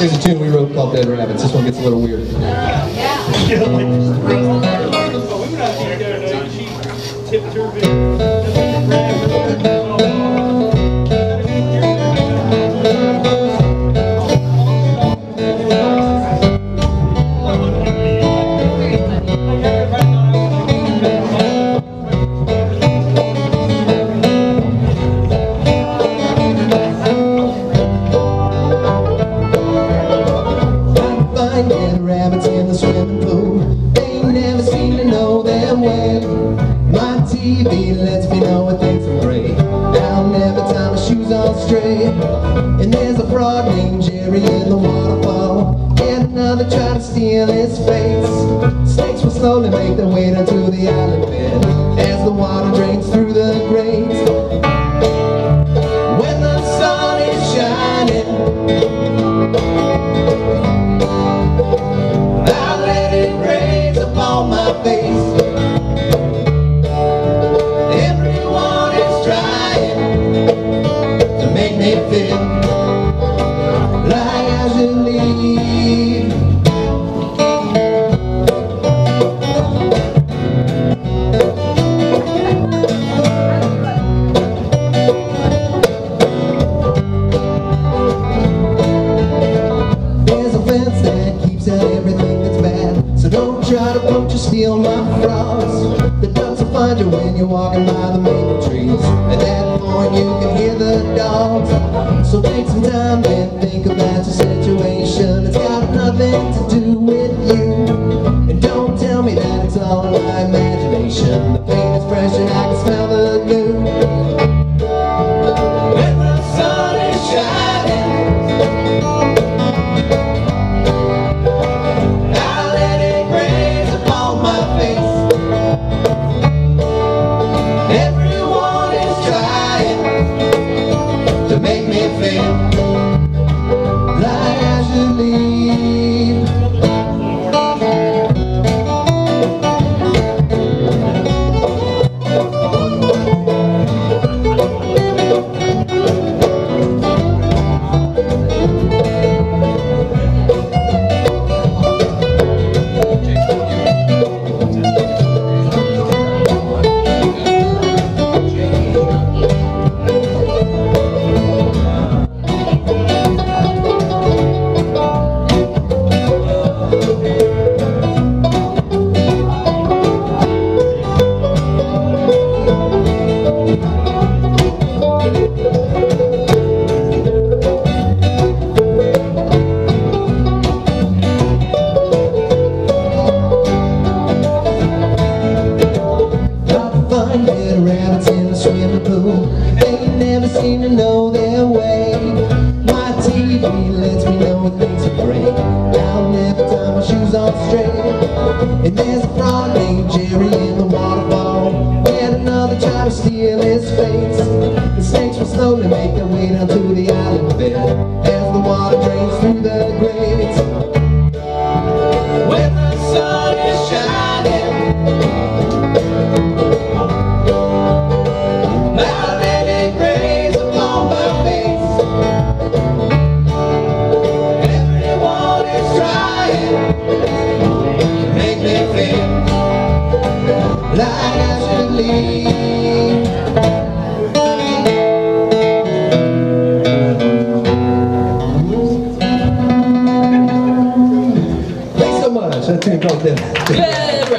Here's a tune we wrote called Dead Rabbits. This one gets a little weird. Dead rabbits in the swimming pool, they never seem to know their way. My TV lets me know when things are great. I'll never tie my shoes on straight. And there's a frog named Jerry in the waterfall, and another try to steal his face. Snakes will slowly make their way down to the island bed as the water drains through the grates. When the sun is shining, on my face. Everyone is trying to make me feel like I should leave. There's a fence that keeps out everything that's bad, so don't try to poach or steal my frogs. The ducks will find you when you're walking by the maple trees. At that point you can hear the dogs. So take some time and think about your situation. It's got nothing to do with you. And don't tell me that it's all in my imagination. The paint is fresh and I can smell the glue. When the sun is shining, everyone is trying to make me feel like I should leave. Dead rabbits in the swimming pool, they never seem to know their way. My TV lets me know when things are great. I'll never tie my shoes on straight. And there's a frog named Jerry in the waterfall, and another try to steal his face. The snakes will slowly make their way down to the island bed as the water drains through the grates. When the sun is shining, like I should leave. Thanks so much. That's called Dead.